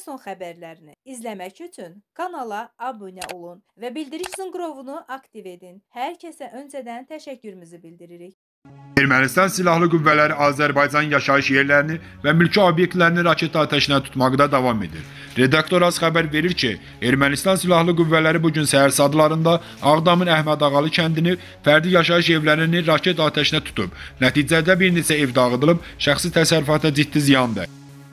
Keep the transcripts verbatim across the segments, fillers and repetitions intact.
son xəbərlərini izləmək üçün kanala abunə olun və bildiriş zınqrovunu aktiv edin. Hər kəsə öncədən təşəkkürümüzü bildiririk. Ermənistan Silahlı Qüvvələri Azərbaycan yaşayış yerlərini və mülki obyektlərini raket atəşinə tutmaqda davam edir. Redaktor az xəbər verir ki, Ermənistan Silahlı Qüvvələri bugün səhər saatlarında Ağdamın Əhməd Ağalı kəndini, fərdi yaşayış evlərini raket atəşinə tutub. Nəticədə bir neçə ev dağıdılıb, şəxsi təsərrüfata ciddi ziyan dəyib.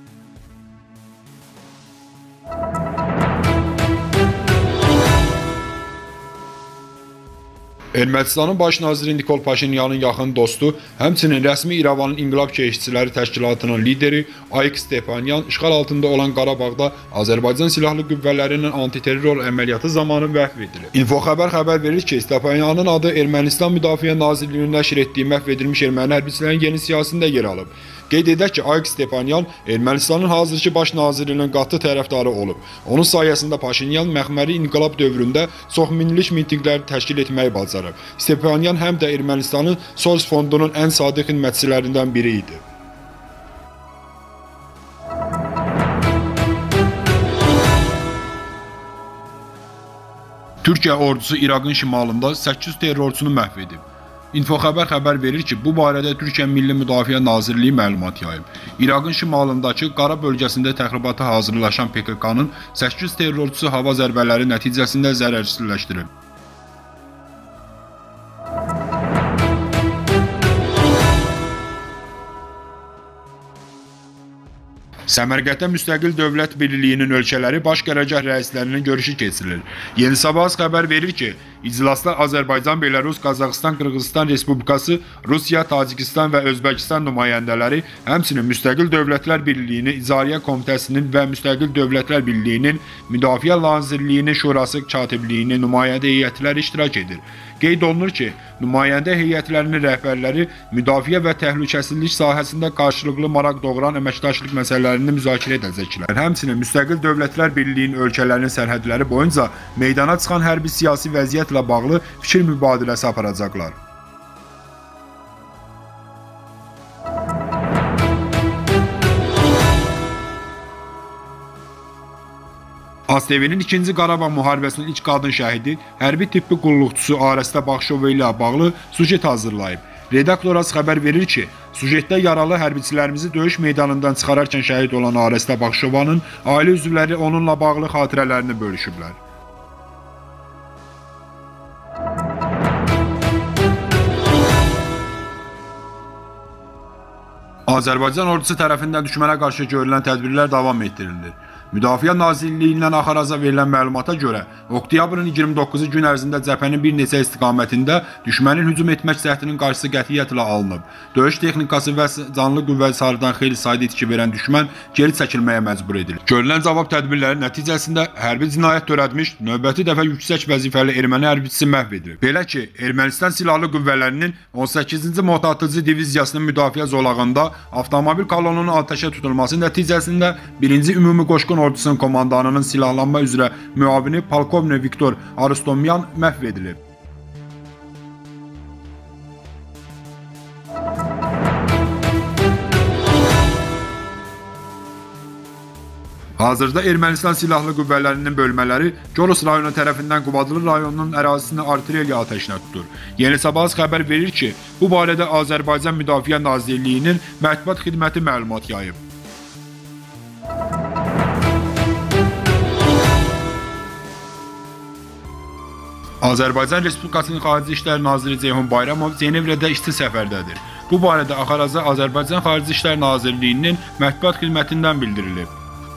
Ermənistanın baş naziri Nikol Paşinyanın yaxın dostu, həmçinin rəsmi İrəvanın İnqilab Keşikçiləri Təşkilatının lideri Ayik Stepanyan işğal altında olan Qarabağda Azərbaycan Silahlı Qüvvələrinin antiterror əməliyyatı zamanı məhv edilib. İnfo xəbər xəbər verir ki, Stepanyanın adı Ermənistan Müdafiə Nazirliyinin nəşr etdiyi məhv edilmiş erməni hərbiçilərin yeni siyasətində yer alıb. Qeyd edək ki, Ayik Stepanyan Ermənistanın hazırki baş nazirinin qatı tərəfdarı olub. Onun sayəsində Paşinyan məxməri inqilab dövründə çoxminillik mitinqləri təşkil etməyi bacarıb. Stepanyan həm də Ermənistanın Soros fondunun ən sadiq xidmətçilərindən biri idi. Türkiyə ordusu İraqın şimalında səkkiz terrorçunu məhv edib. İnfo xəbər xəbər verir ki, bu barədə Türkiyə Milli Müdafiə Nazirliyi məlumat yayıb. İraqın şimalındakı Qara bölgəsində təxribata hazırlaşan P K K-nın səkkiz terrorçusu hava zərbələri nəticəsində zərərsizləşdirib. Səmərqəddə müstəqil dövlət birliyinin ölkələri baş qərargah rəislərinin görüşü keçirilir. Yeni Sabah xəbər verir ki, iclasda Azərbaycan, Belarus, Qazaxıstan, Qırğızstan Respublikası, Rusiya, Tacikistan və Özbəkistan nümayəndələri, həmçinin Müstəqil Dövlətlər Birliyinin İcraiyyə Komitəsinin və Müstəqil Dövlətlər Birliyinin Müdafiə Nazirliyinin Şurası katibliyinin nümayəndə heyətləri iştirak edir. Qeyd olunur ki, nümayəndə heyətlərinin rəhbərləri müdafiə və təhlükəsizlik sahəsində qarşılıqlı maraq doğuran əməkdaşlıq məsələlərini müzakirə edəcəklər. Həmçinin Müstəqil Dövlətlər Birliyinin ölkələrinin sərhədləri boyunca meydana çıxan hərbi siyasi vəziyyətlə bağlı fikir mübadiləsi aparacaqlar. A S T V-nin ikinci Qarabağ müharibəsinin ilk qadın şəhidi, hərbi tibbi qulluqçusu Arəstə Baxşova ilə bağlı sujet hazırlayıb. Redaktor az xəbər verir ki, sujetdə yaralı hərbiçilərimizi döyüş meydanından çıxararkən şəhid olan Arəstə Baxşovanın ailə üzvləri onunla bağlı xatirələrini bölüşüblər. Azərbaycan ordusu tərəfindən düşmənə qarşı görülən tədbirlər davam etdirilir. Müdafiə Nazirliyindən Axaraza verilən məlumata görə, oktyabrın iyirmi doqquzu gün ərzində cəbhənin bir neçə istiqamətində düşmənin hücum etmək cəhdinin qarşısı qətiyyətlə alınıb. Döyüş texnikası və canlı qüvvə sarıdan xeyli sayda itki verən düşmən geri çəkilməyə məcbur edilir. Görülən cavab tədbirləri nəticəsində hərbi cinayət törətmiş, növbəti dəfə yüksək vəzifəli erməni hərbçisi məhv edilir. Belə ki, Ermənistan Silahlı Qüvvələrinin on səkkizinci Motatıcı Diviziyasının müdafiə zolağında avtomobil kolonunun atəşə tutulması nəticəsində birinci Ümumi Qoşqun Ordusunun komandanının silahlanma üzrə müavini Polkovnik Viktor Arustomyan məhv edilib. Hazırda Ermənistan Silahlı Qüvvələrinin bölmələri Coros rayonu tərəfindən Qubadlı rayonunun ərazisini artilleriya atəşinə tutur. Yeni Sabah xəbər verir ki, bu barədə Azərbaycan Müdafiə Nazirliyinin mətbuat xidməti məlumat yayıb. Azərbaycan Respublikasının Xarici İşlər Naziri Ceyhun Bayramov Cenevrədə işçi səfərdədir. Bu barədə Axaraza Azərbaycan Xarici İşlər Nazirliyinin mətbuat xidmətindən bildirilib.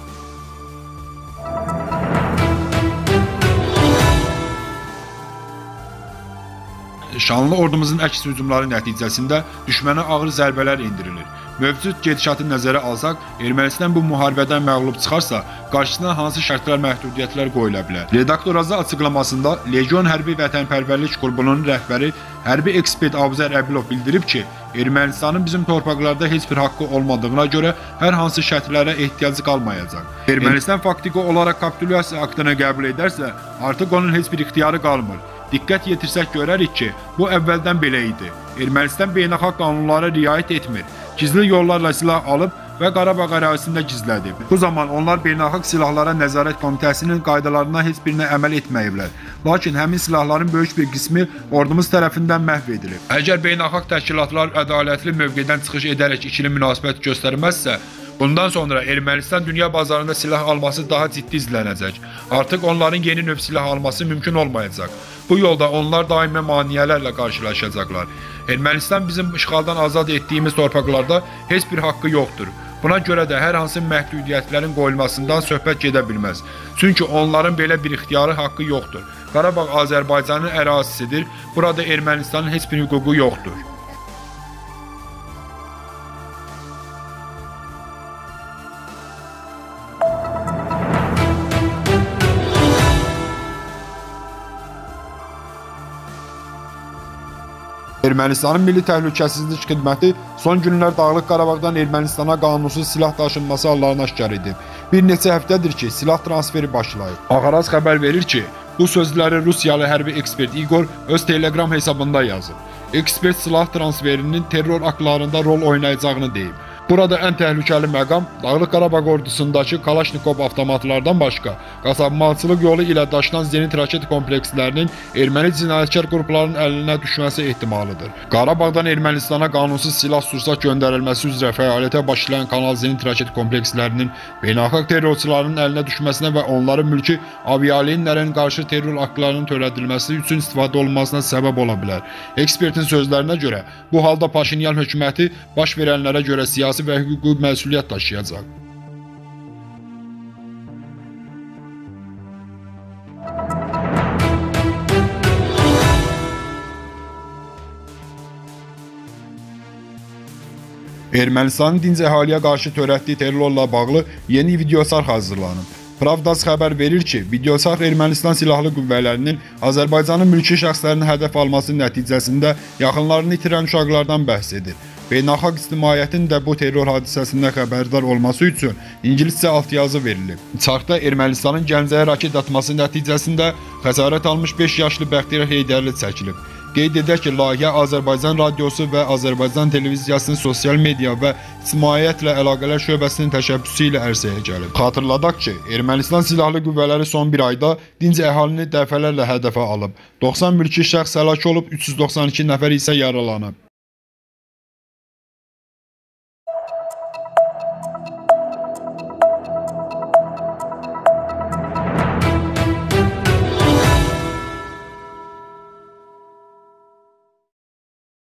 Şanlı ordumuzun əks hücumları nəticəsində düşmənə ağır zərbələr endirilir. Mövcud gedişatı nəzərə alsaq, Ermənistan bu müharibədən məğlub çıxarsa, qarşısına hansı şərtlər, məhdudiyyətlər qoyula bilər? Redaktor azı açıqlamasında Legion Hərbi Vətənpərvərlik Qrupunun rəhbəri hərbi ekspert Abzər Əbilov bildirib ki, Ermənistanın bizim torpaqlarda heç bir haqqı olmadığına görə hər hansı şərtlərə ehtiyacı qalmayacaq. Ermənistan faktiki olaraq kapitulyasiya aktını qəbul edərsə, artıq onun heç bir ixtiyarı qalmır. Diqqət yetirsək görərik ki, bu əvvəldən belə idi. Ermənistan beynəlxalq qanunlara riayət etmir. Gizli yollarla silah alıb, və Qarabağ ərazisində gizlədib. Bu zaman onlar Beynəlxalq Silahlara Nəzarət Komitəsinin qaydalarına heç birinə əməl etməyiblər. Lakin həmin silahların böyük bir qismi ordumuz tərəfindən məhv edilib. Əgər beynəlxalq təşkilatlar ədalətli mövqedən çıxış edərək ikili münasibət göstərməzsə, bundan sonra Ermənistan dünya bazarında silah alması daha ciddi izlənəcək. Artıq onların yeni növ silah alması mümkün olmayacaq. Bu yolda onlar daimi maneələrlə qarşılaşacaqlar. Ermənistan bizim işğaldan azad etdiyimiz torpaqlarda heç bir haqqı yoxdur. Buna görə də hər hansı məhdudiyyətlərin qoyulmasından söhbət gedə bilməz. Çünki onların belə bir ixtiyarı haqqı yoxdur. Qarabağ Azərbaycanın ərazisidir. Burada Ermənistanın heç bir hüququ yoxdur. Ermənistanın Milli Təhlükəsizlik Xidməti son günlər Dağlıq Qarabağdan Ermənistana qanunsuz silah daşınması hallarını aşkar edib. Bir neçə həftədir ki, silah transferi başlayıb. Ağaraz xəbər verir ki, bu sözləri Rusiyalı hərbi ekspert Igor öz Telegram hesabında yazıb. Ekspert silah transferinin terror aktlarında rol oynayacağını deyib. Burada ən təhlükəli məqam Dağlıq Qarabağ ordusundakı Kalaşnikov avtomatlardan başqa qaçaqmalçılıq yolu ilə daşınan zenit raket komplekslərinin erməni cinayətkar qruplarının əlinə düşməsi ehtimalıdır. Qarabağdan Ermənistana qanunsuz silah-sursat göndərilməsi üzrə fəaliyyətə başlayan Kanal zenit raket komplekslərinin beynəlxalq terrorçuların əlinə düşməsinə və onların mülki avialinlərin qarşı terror aktlarının törədilməsi üçün istifadə olunmasına səbəb ola bilər. Ekspertin sözlərinə görə, bu halda Paşinyan hökuməti baş verənlərə görə siyasi və hüquqi məsuliyyət daşıyacaq. Ermənistanın dinc əhaliyə qarşı törətdiyi terrorla bağlı yeni videosar hazırlanıb. Pravdas xəbər verir ki, videosar Ermənistan silahlı qüvvələrinin Azərbaycanın mülki şəxslərinin hədəf alması nəticəsində yaxınlarını itirən uşaqlardan bəhs edir. Beynəlxalq ictimaiyyətin də bu terror hadisəsindən xəbərdar olması üçün ingiliscə altyazı verilib. Çarxda Ermənistanın Gəncəyə raket atması nəticəsində xəsarət almış beş yaşlı Bəxtiyar Heydərli çəkilib. Qeyd edək ki, layihə Azərbaycan radiosu və Azərbaycan televiziyasının sosial media və ictimaiyyətlə əlaqələr şöbəsinin təşəbbüsü ilə ərsəyə gəlib. Xatırladaq ki, Ermənistan silahlı qüvvələri son bir ayda dinc əhalini dəfələrlə hədəfə alıb. doxsan mülki şəxs həlak olub, üç yüz doxsan iki nəfər isə yaralanıb.